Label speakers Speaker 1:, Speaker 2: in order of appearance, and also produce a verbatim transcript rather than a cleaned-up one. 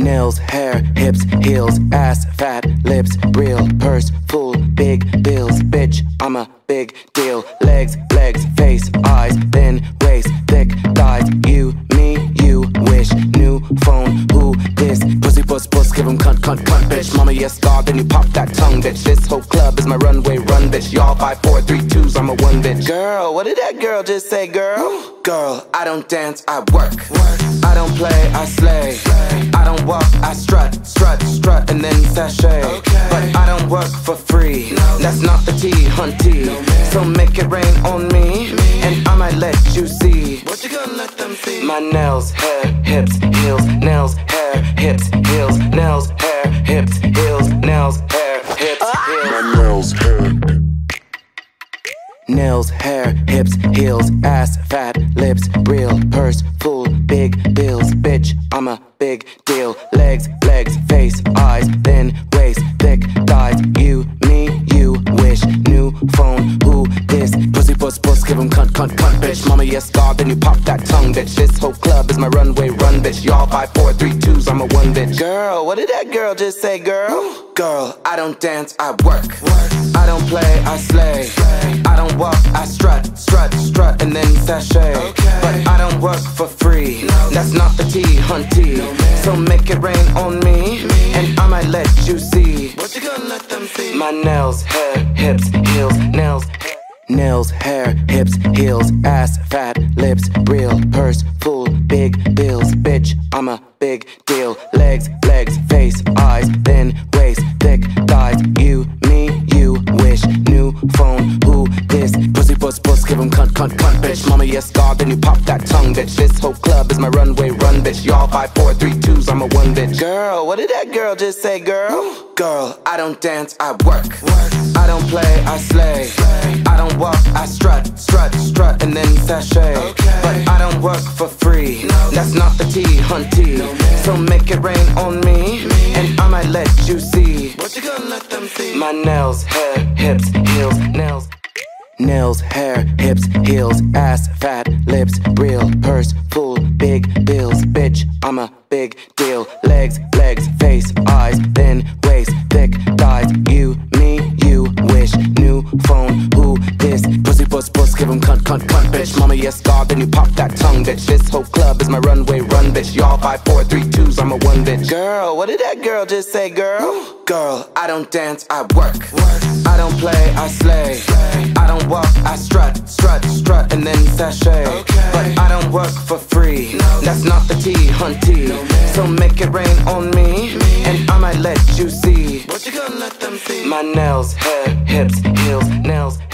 Speaker 1: Nails, hair, hips, heels, ass, fat, lips, real, purse, full, big bills, bitch, I'm a big deal. Legs, legs, face, eyes, thin waist, thick thighs. You, me, you, wish, new phone, who, this, pussy, puss, puss, give 'em cunt, cunt, cunt, bitch. Mama, yes, God, then you pop that tongue, bitch. This whole club is my runway, run, bitch. Y'all five, four, three, twos, I'm a one, bitch. Girl, what did that girl just say, girl? Girl, I don't dance, I work. I don't play, I slay. I don't walk, I strut, strut, strut, and then sashay. But I don't work for free. That's not the tea, hunty. So make it rain on me, and I might let you see. What you gonna let them see? My nails, hair, hips, heels, nails, hair, hips, heels, nails, hair, hips, heels, nails, hair, hips, heels.
Speaker 2: My nails, hair.
Speaker 1: Nails, hair, hips, heels, ass, fat, lips, real, purse, full, big bills, bitch, I'm a big deal. Legs, legs, face, eyes, thin waist, thick thighs. You, me, you, wish, new phone, who, this, pussy, puss, puss, give 'em cunt, cunt, cunt, bitch. Mama, yes, God, then you pop that tongue, bitch. This whole club is my runway, run, bitch. Y'all five, four, three, twos, I'm a one, bitch. Girl, what did that girl just say, girl? Girl, I don't dance, I work. I don't play, I slay. I don't walk, I strut, strut, strut, and then sashay. But I don't work for free. That's not the tea, hunty. So make it rain on me, and I might let you see. What you gonna let them see? My nails, hair, hips, heels, nails, nails, hair, hips, heels, ass, fat, lips, real, purse, full, big bills, bitch, I'm a big deal. Legs, legs, face, eyes, thin waist, thick thighs. You, me, you, wish, new phone, who, this, pussy, puss, puss, give 'em cunt, cunt, cunt, bitch. Mama, yes, God, then you pop that tongue, bitch. This whole club is my runway, run, bitch. Y'all five, four, three, twos, I'm a one, bitch. Girl, what did that girl just say, girl? Girl, I don't dance, I work. I don't play, I slay. I don't walk, I strut, strut, strut, and then sashay. But I don't work for free. That's not the tea, hunty. So make it rain on me, and I might let you see. What you gonna let them see? My nails, hair, hips, heels, nails. Nails, hair, hips, heels, ass, fat, lips, real, purse, full, big bills, bitch, I'm a big deal. Legs, legs, face, eyes, thin waist, thick thighs. You, me, you, wish, new phone, who, this, pussy, puss, puss, give 'em cunt, cunt, cunt, bitch. Mama, yes, God, then you pop that tongue, bitch. This whole club is my runway, run, bitch. Y'all five, four, three, twos, I'm a one, bitch. Girl, what did that girl just say, girl? Girl, I don't dance, I work. I don't play, I slay. I don't walk, I strut, strut, strut, and then sashay. But I don't work for free. That's not the tea, hunty. So make it rain on me, and I might let you see. What you gonna let them see? My nails, hair, hips, heels, nails.